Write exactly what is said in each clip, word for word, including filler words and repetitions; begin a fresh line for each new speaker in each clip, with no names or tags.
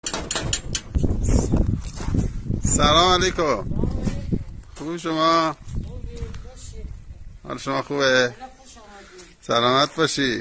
سلام علیکم. خوب شما؟ حال شما خوبه؟ سلامت باشی.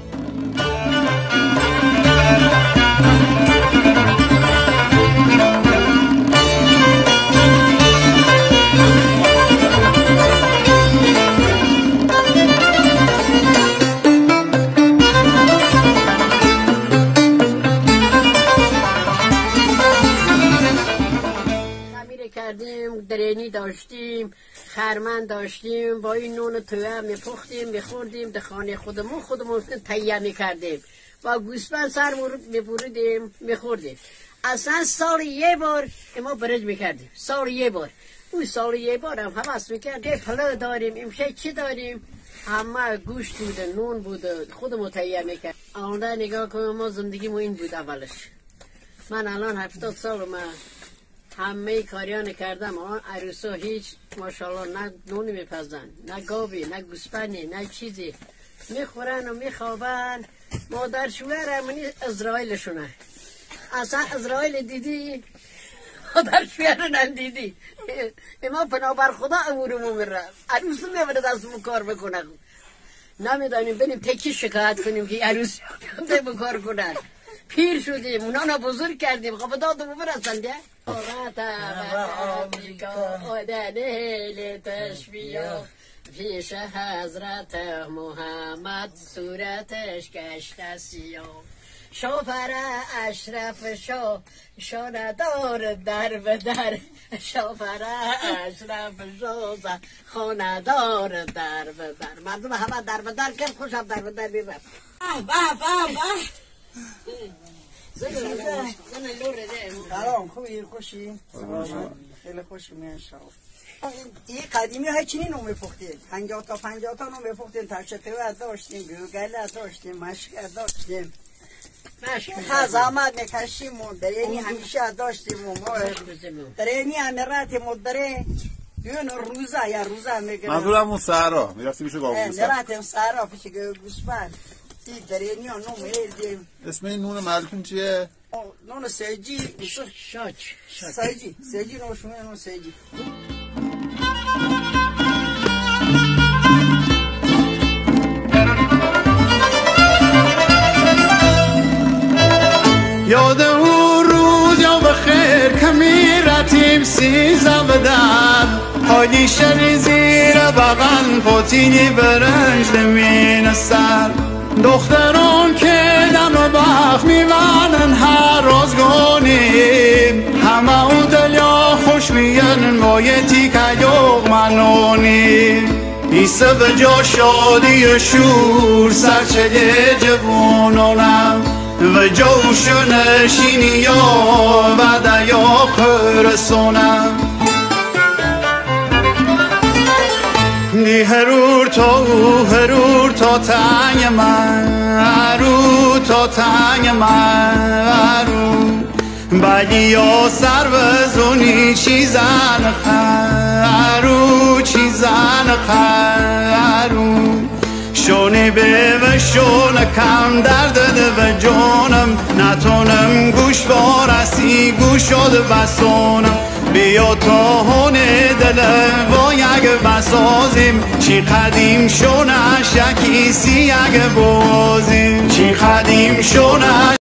کردیم، درینی داشتیم، خرمن داشتیم، با این نون توه میپختیم میخوردیم، در خانه خودمون خودمون تهیه میکردیم، با گوسفند سر میبریدیم میخوردیم. اصلا سال یه بار ما برنج میکردیم، سال یه بار. اون سال یه بار هم حواس میکردیم پلو داریم، امشه چی داریم، همه گوشت بود، نون بود، خودمون تهیه میکردیم. آنده نگاه کنم، ما زندگیمون این بود اولش. من الان هفتاد سال ما همه کاریان کردم. آن عروسا هیچ ماشاءالله نه نونی میپزن، نه گاوی، نه گوسفندی، نه چیزی، میخورن و میخوابن. مادر شوهر همونی اسرائیلشونه. اصلا اسرائیل دیدی؟ مادر شوهر ندیدی. اما بنابر خدا امورمون میره. عروس نمیبره دستمون کار بکنه. نمیدانیم بریم تکی شکایت کنیم که عروس نمیده کار کنن. پیر شدیم، اونا بزرگ کردیم، خب دادمو برسن ده. آقا آمریکا آدن هیل تشبیه پیش حضرت محمد صورتش گشت سیاه. شوفر اشرف شو شو ندار در به در، شوفر اشرف شو خانه دار در به در. مردم همه در به در کرد، خوشم در به در میرفت.
به به به
سلام،
خوبی؟ خوشی؟ خیلی خوشی میشم. این قدیمی های چینی نو میپختیم، پنجاه تا پنجاه تا نو میپختیم، ترشتوه داشتیم، گوگله داشتیم، مشکه داشتیم، خزامت میکشیم و درینی همیشه داشتیم و ما درینی امیرات مدره بیون روزه یا روزه میگرم.
منظورم اون سهرا میرفتی پیش گاو گوسفند.
نراتیم سهرا پیش گاو گوسفند. تی درینی ها نو میردیم.
اسم این نون معلوم چیه؟
نون سیجی.
شاچ
سیجی سیجی نو شما نون سیجی.
یاد اون روز یا بخیر کمی رتیم سیزم بدم، حالی شری زیر بغن پوتینی برنج دمین سر. دختران که دم و بخ میونن هر روز گونیم، همه اون دلیا خوش میگن بایتی که یوغ منونیم. ایسه به جا شادی شور سرچه جوانانم و جوش نشینی یا و دیا پرسونم. دی هرور تا هرور تا تنگ من هرو تا تنگ من هرو بگی یا سر بزونی چیزن هرو چیزن هرو شونی به و شون کم درد و جانم نتونم گوش وارسی گوش شد بسونم. بیا تا هون دل با یک بسازیم، چی قدیم شونه شکی سی یک بازیم، چی قدیم شونه